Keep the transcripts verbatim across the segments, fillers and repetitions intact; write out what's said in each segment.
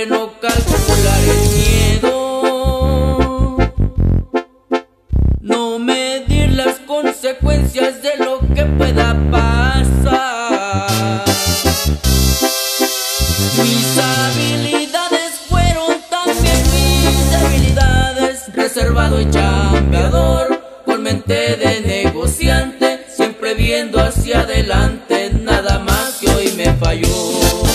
que no calcular el miedo, no medir las consecuencias de lo que pueda pasar. Mis habilidades fueron también mis debilidades, reservado y chambeador, con mente de negociante, siempre viendo hacia adelante, nada más que hoy me falló.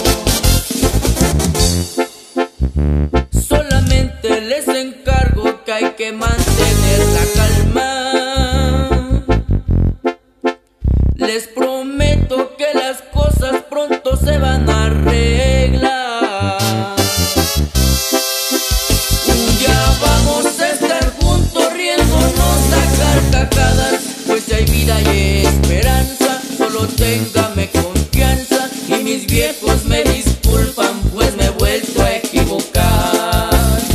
Solamente les encargo que hay que mantener la calma. Les prometo que las cosas pronto se van a arreglar. Un día vamos a estar juntos riéndonos a carcajadas, pues si hay vida y esperanza, solo téngame confianza. Y mis viejos me disculpan, pues me he vuelto a equivocar.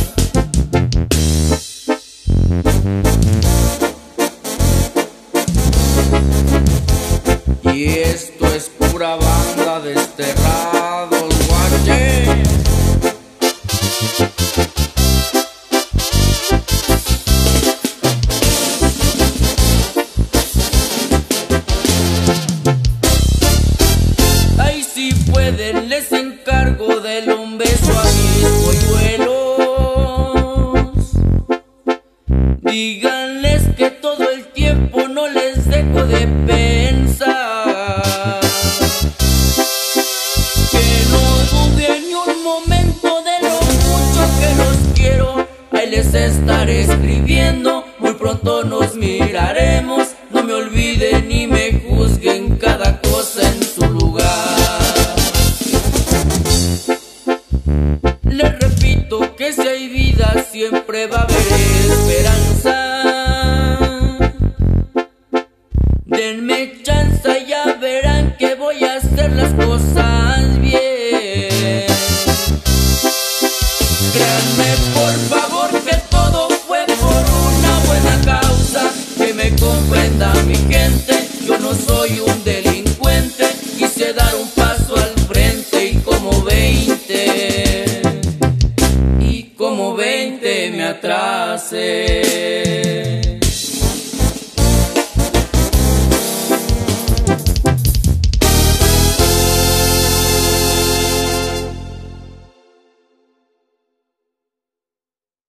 Y esto es pura banda de desterrados, guache. Ay, si pueden, les encargo del un beso a mis polluelos. Díganles que todo el tiempo no les dejo de pensar, que no dude ni un momento de lo mucho que los quiero. Ahí les estaré escribiendo, muy pronto nos miraremos. No me olviden ni me juzguen, cada cosa en su lugar. Les repito que si hay vida siempre va a haber esperanza. Denme chance, ya verán que voy a hacer las cosas